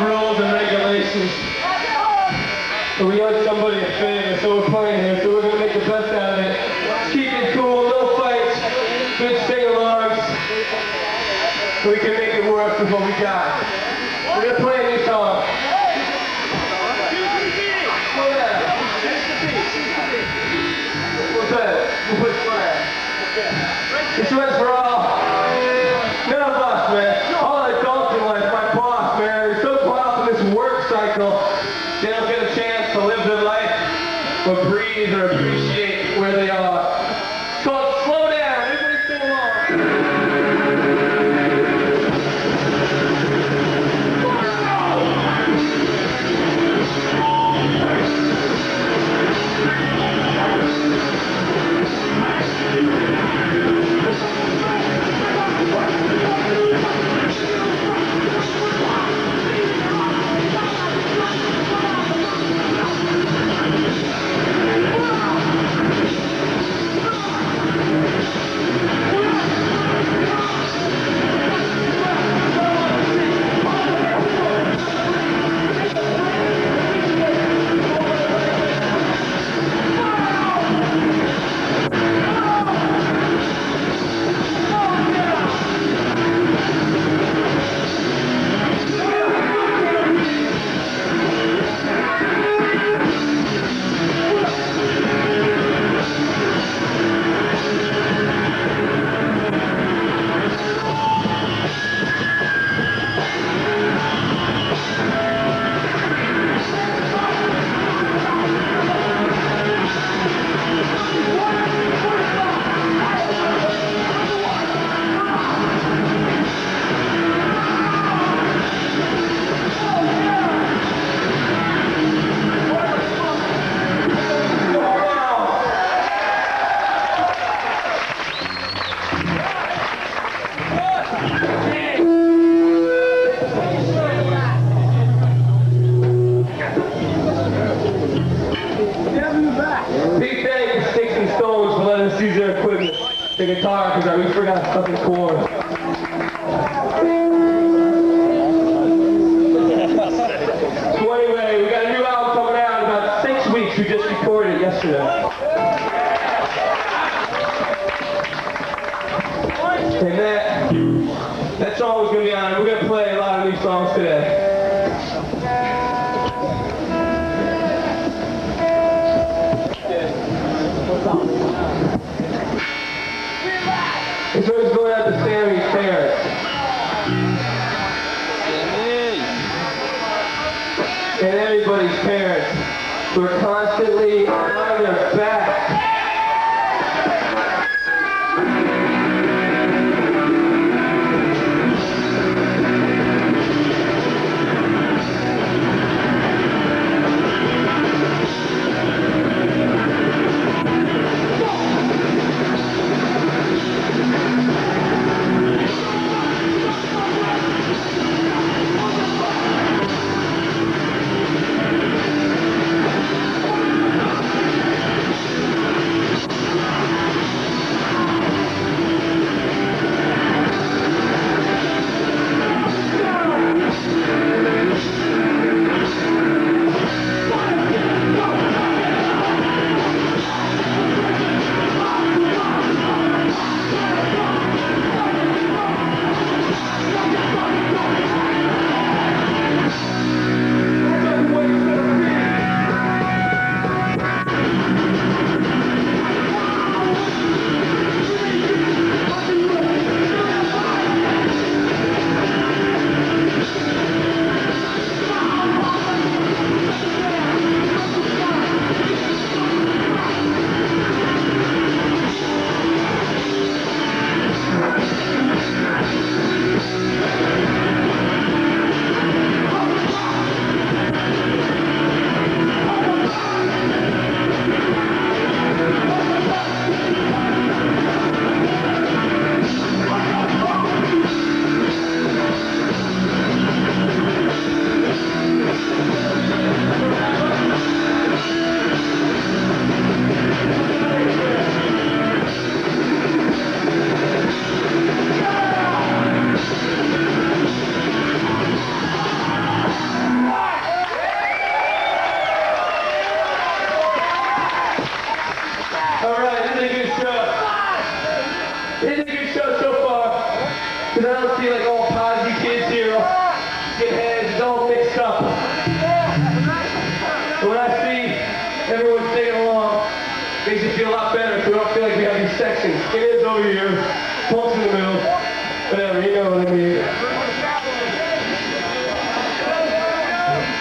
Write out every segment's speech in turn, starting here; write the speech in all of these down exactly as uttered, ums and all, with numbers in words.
the rules and regulations. But we owed somebody a favor, so we're playing here, so we're going to make the best out of it. Keep it cool, no fights, good sing-alongs. So we can make it work with what we got. We're going to play a new song. What's that? What's that? This one's for all. None of us, man. All adults in life, my boss, man. They're so caught up in this work cycle, they don't get a chance to live their life or breathe or appreciate where they are. It's called Slow Down. Everybody sing along. The guitar, because we forgot fucking chords. So anyway, we got a new album coming out in about six weeks. We just recorded it yesterday. And that, that song was going to be on. We're going to play a lot of new songs today. This one's going out to Sammy's parents. And everybody's parents who are constantly on their back.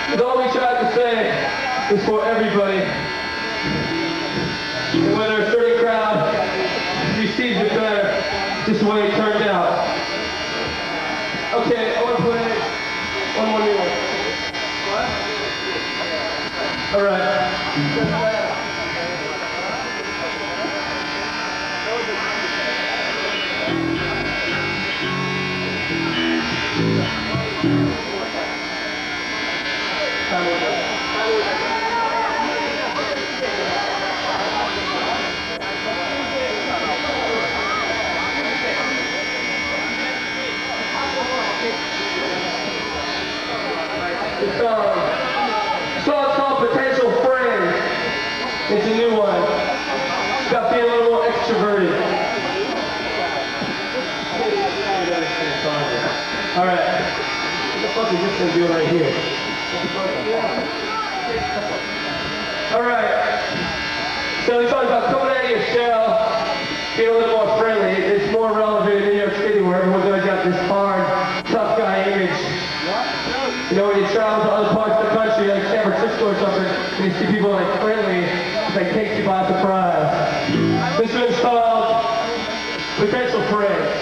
Because all we tried to say is for everybody. And whether a certain crowd receives it better, just the way it turned out. Okay, I want to play one more new one. What? All right. This song, this song's called Potential Friends. It's a new one. It's about being a little more extroverted. Alright. What the fuck is this thing doing right here? Alright. So this song's about coming out of your shell, being a little more friendly. It's more relevant in New York City where everyone's always got this hard, tough guy image. You know, when you travel to other parts of the country, like San Francisco or something, and you see people like friendly, it like takes you by surprise. This one's called Potential Friends.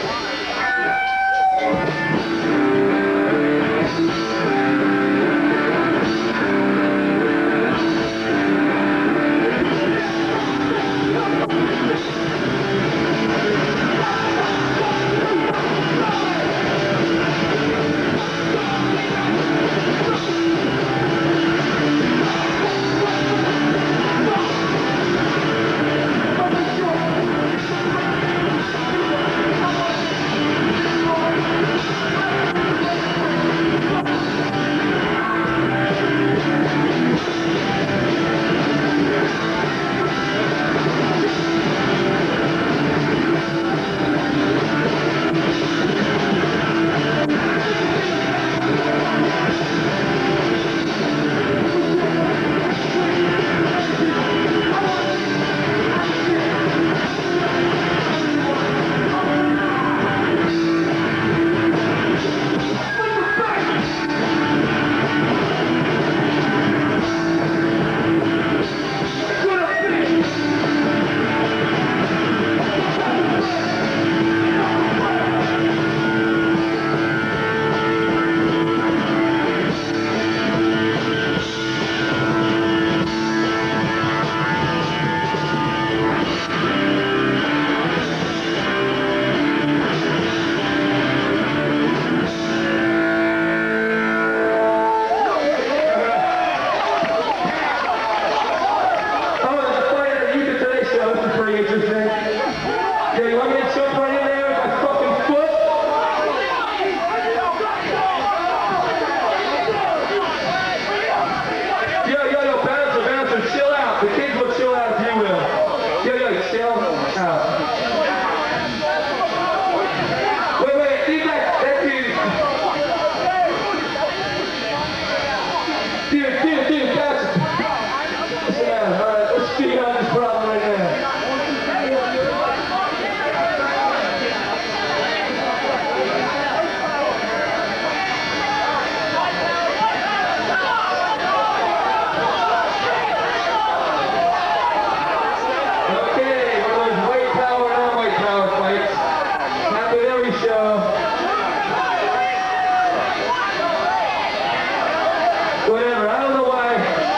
Whatever. I don't know why.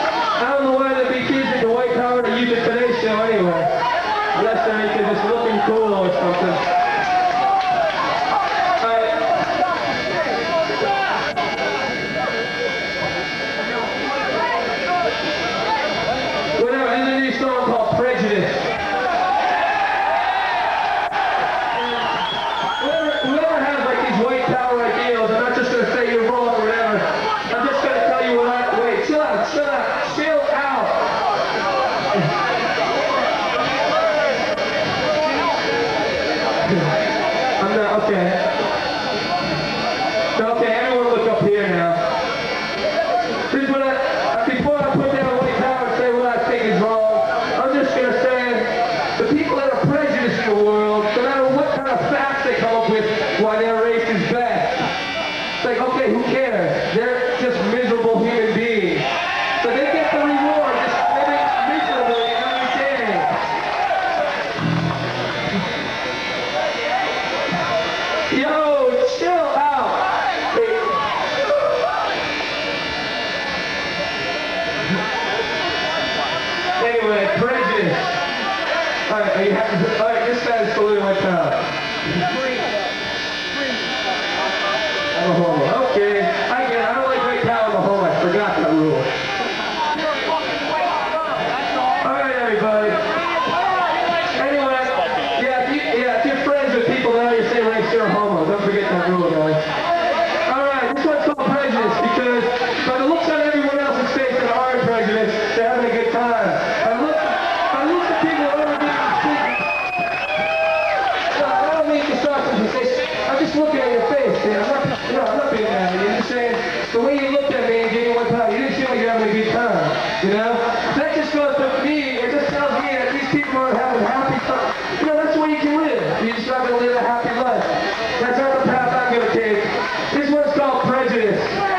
I don't know why they be choosing the white power to use it today's show anyway. Unless they're into just looking cool or something. Alright. Whatever. This is a new song called Prejudice. Whoever, whoever has like these white power ideals, I'm not just gonna say you're wrong or whatever. I'm just gonna tell you what I wait. Chill out. Chill out. Chill out. Alright, are you happy? Alright, this guy's saluting my pal. I'm a homo. Okay, I get it. I don't like white power. I'm a homo. I forgot that rule. Alright, everybody. Anyway, yeah, if, you, yeah, if you're friends with people that are saying race, you're a homo. Don't forget that rule, guys. Alright, this one's called prejudice because by the looks on everyone else's face that aren't prejudiced, they're having a good time. By the look, by the looks of people that are being speaking, I don't mean to start some face. I'm just looking at your face, man. I'm not, you know, I'm not being mad at you. I'm just saying, the way you looked at me and gave me one time, you didn't seem like you're having a good time, you know? That just goes to me, it just tells me that these people aren't having happy fun. You know, that's the way you can live. You're just not going to live a happy life. That's not the path I'm going to take. This one's called prejudice.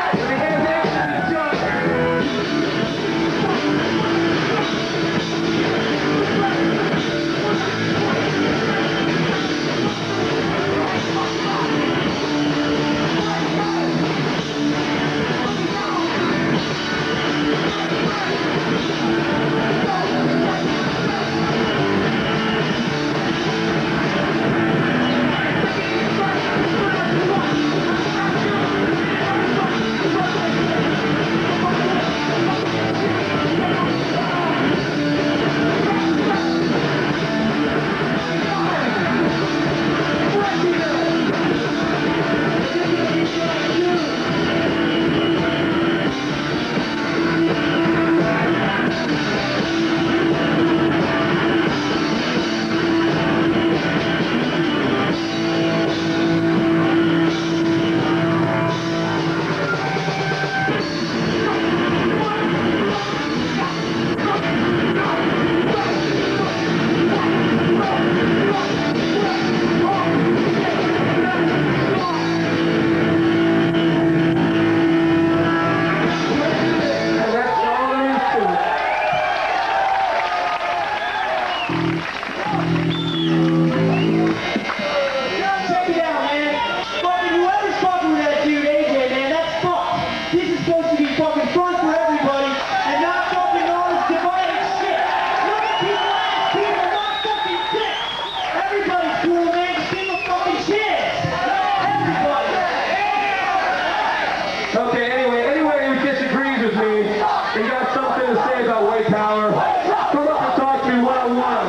Okay, anyway, anyone who disagrees with me and got something to say about white power, come up and talk to me one-on-one.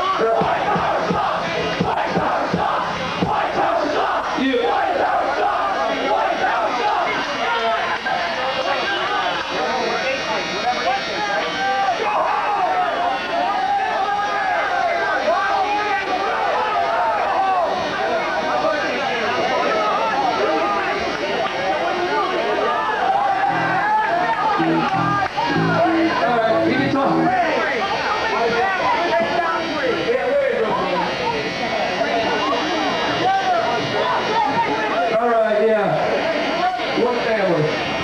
Alright, you can talk. Alright, yeah. One family.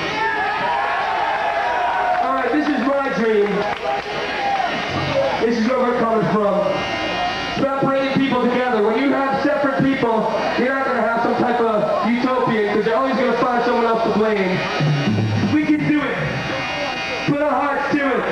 Alright, this is my dream. This is where we're coming from. It's about bringing people together. When you have separate people, you're not going to have some type of utopia because you're always going to find someone else to blame. We can do it. Put our hearts to it.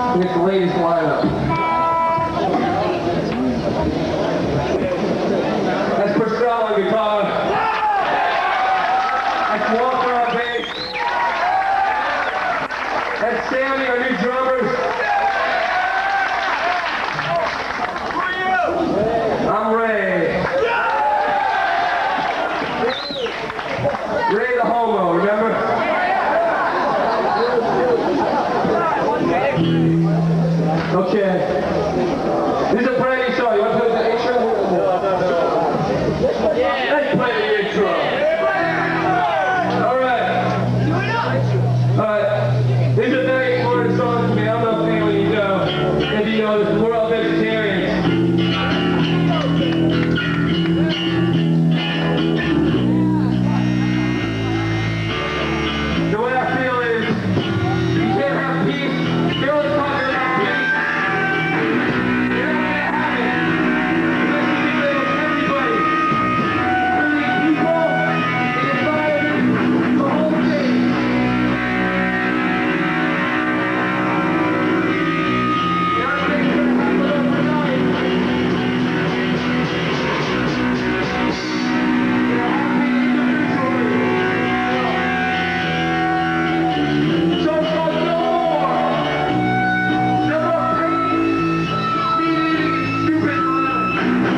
And it's the latest lineup. That's Purcell on guitar. That's Walker on bass. That's Sammy, our new drummers. I'm Ray. Ray the homo, remember? Okay. This is a brand new song. You want to play the intro? Yeah. Let's play the intro. Alright. Alright. These are very important songs to me. I don't know if anyone you know. If you know this, we're all vegetarians. The way I feel is, you can't have peace. You're always talking about peace. You're not gonna have it. Unless you can live with everybody. Really, people, the environment, the whole thing. You're not gonna have it overnight. You're happy individually. So it's called no more. No more pain. Meaning stupid love.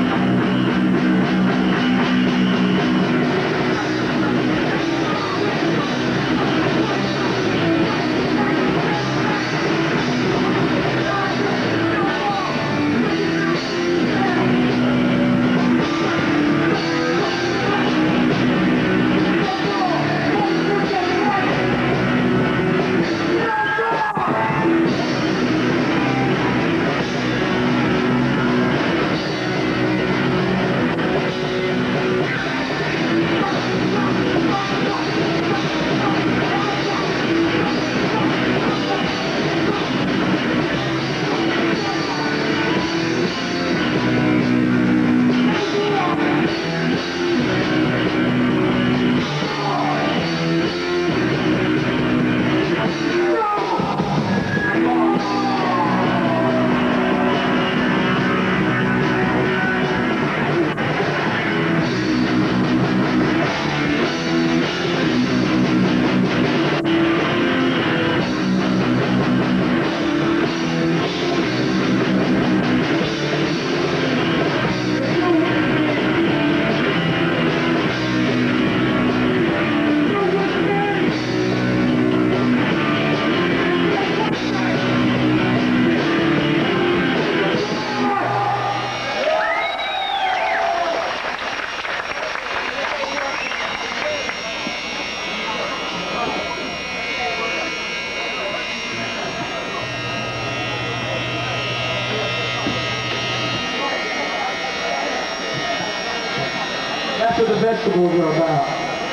That's what the vegetables are about.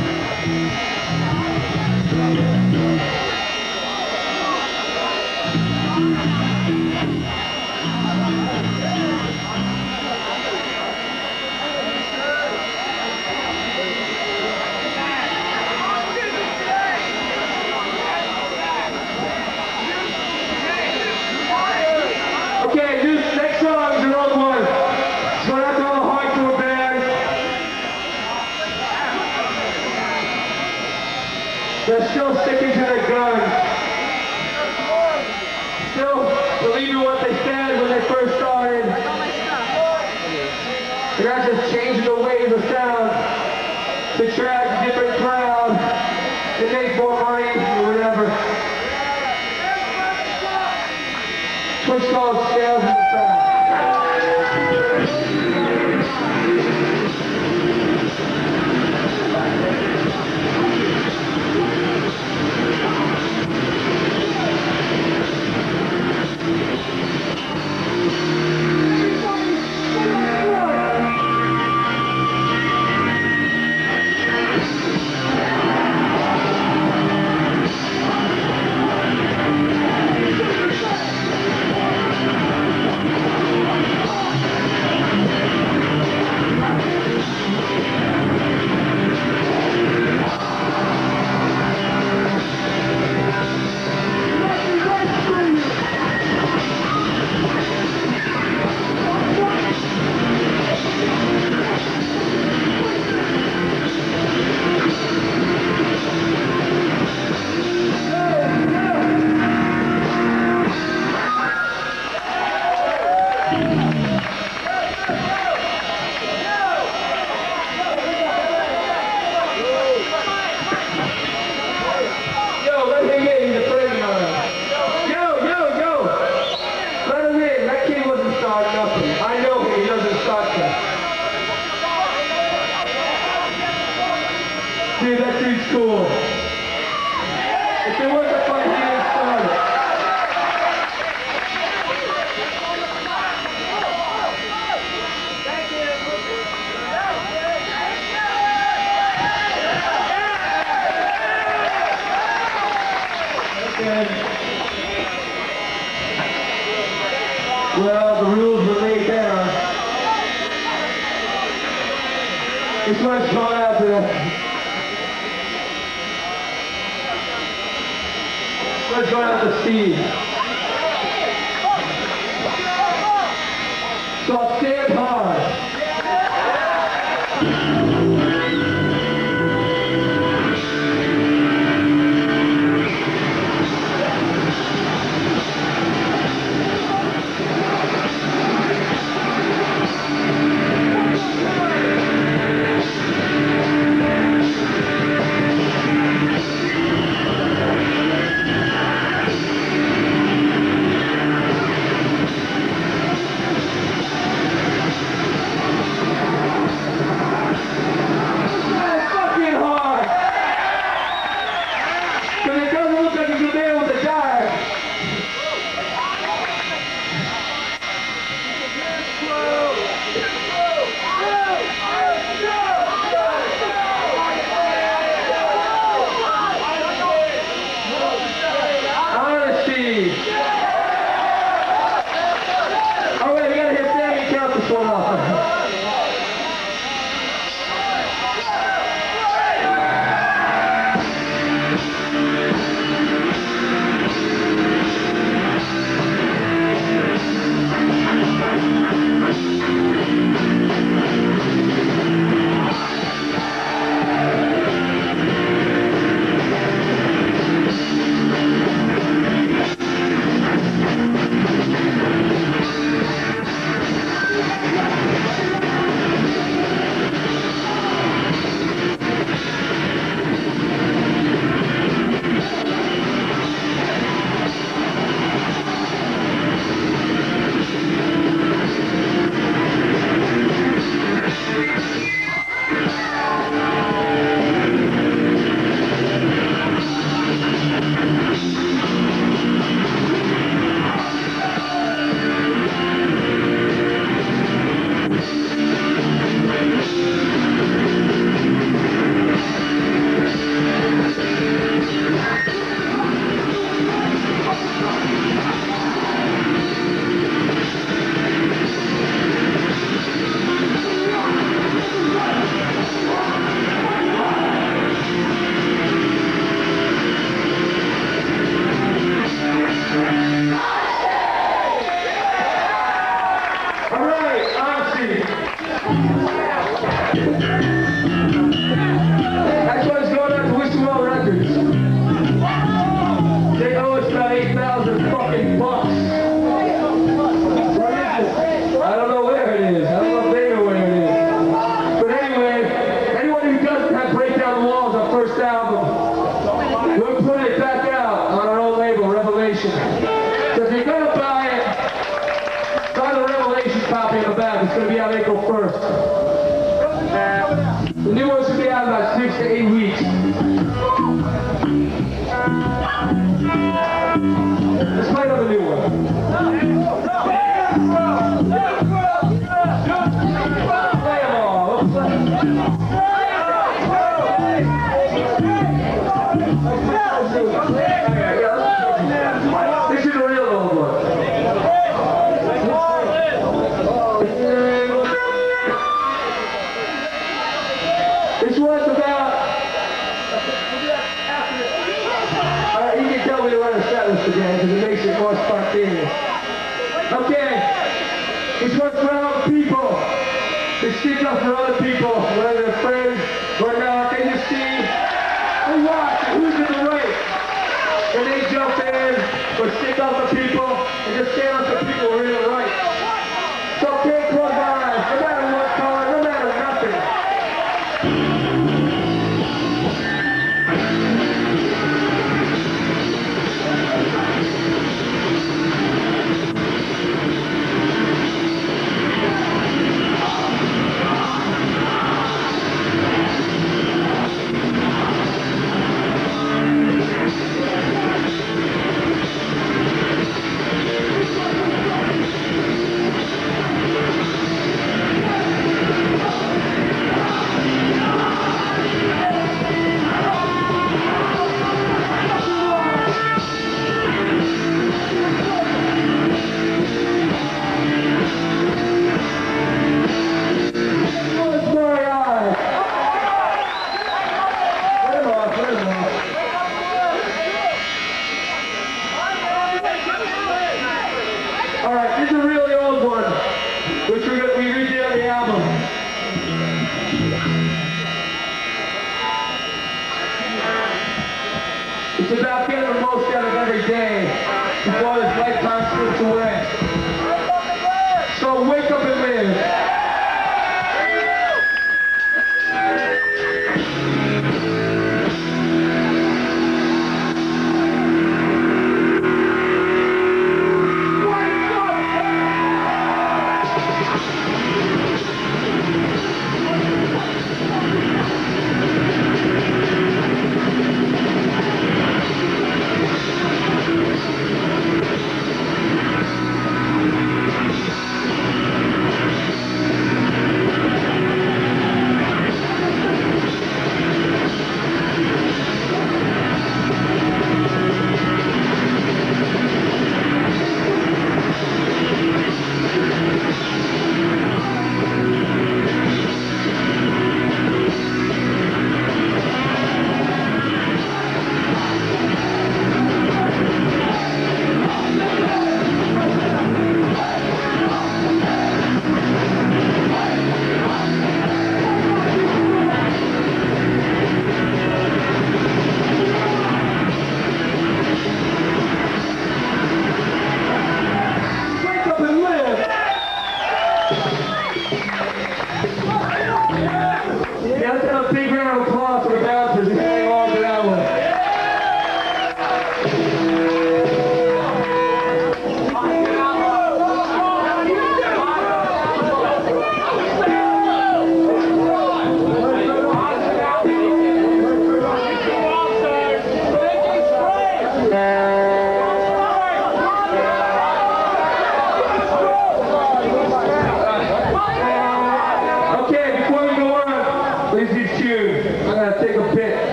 Okay, this next song is an old one. So that's all the hardcore bands. They're still sticking to their guns. Still believing what they said when they first started. They're not just changing the waves of sound to attract a different crowd and make more money or whatever. What's called scales in the back. Well, the rules were laid down. This one's going out to the... This one's going out to Steve. So stand hard. It's going to be out April first. The new one should be out in about six to eight weeks. Let's play another new one. Play them all. Let's play. This is a real old one. This one's about, uh, you can tell me to run a set list again because it makes it more spontaneous. Okay, this one's for all the people that stick up for other people, whether they're friends or not. They just see who watch and who's in the right. And they jump in or stick up for people and just stand up for people who are in the right. So can't close our eyes, no matter what color, no matter nothing.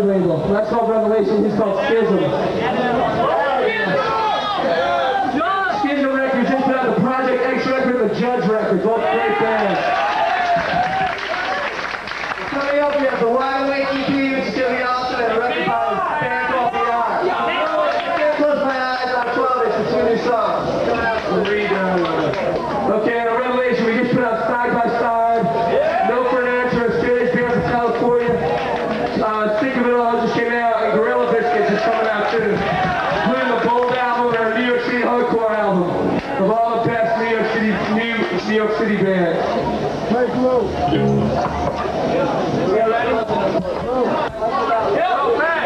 label. That's called Revelation. He's called Schism. Schism Records just put out the Project X record and the Judge Records. Both great bands. Coming up, we have the Wide Awake E P, which is going to be awesome, and a record by a band called The Art. I can't close my eyes on twelve inch. It's two new songs. Coming out from the redone. Okay, and a Revelation, we just put out Side by Side. No for an Answer, Australia's band from California. Uh, Think of It All just came out, and Gorilla Biscuits is coming out too. Including the Bold album and our New York City Hardcore album. Of all the best New York City, new New York City bands. Make low. You ready? Yeah, okay.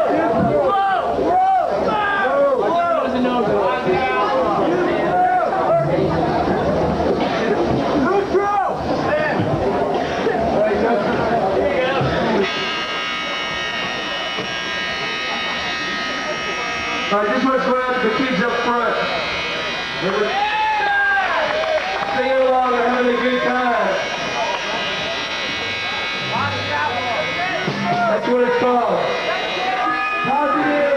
I just want to go out to the kids up front. They're singing along, they're having a good time. That's what it's called. Positive.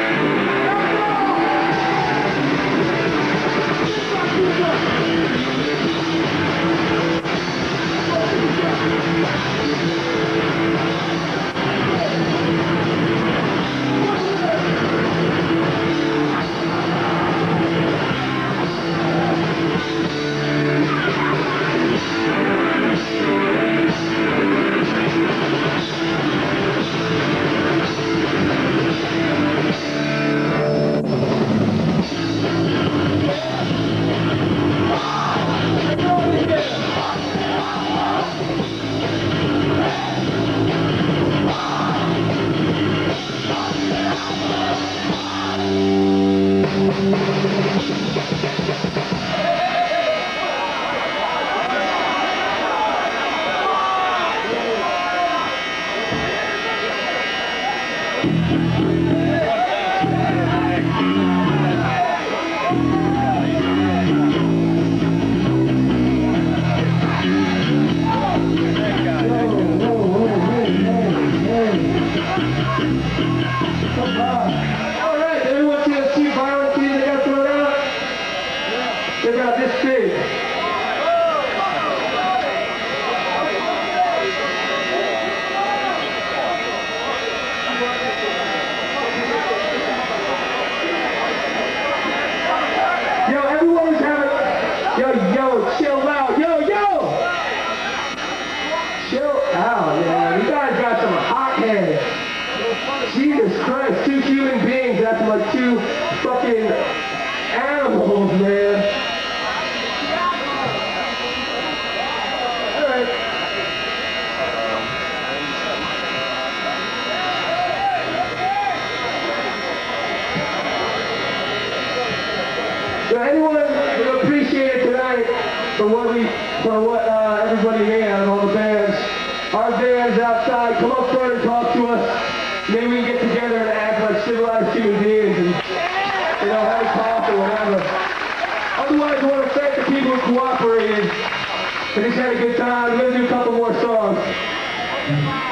Alright, everyone see those two violent keys they got thrown out? They got this big. Yo, everyone who's having... Yo, yo, chill out. Yo, yo! Chill out, man. You guys got some hot heads. Jesus Christ, two human beings acting like two fucking animals, man. Alright. So anyone who appreciated tonight for what we, for what uh, everybody made out of all the bands, our bands outside, come up front and talk to us. Maybe we can get together and act like civilized human beings and, you know, have a talk or whatever. Otherwise, I want to thank the people who cooperated. We just had a good time. We're going to do a couple more songs.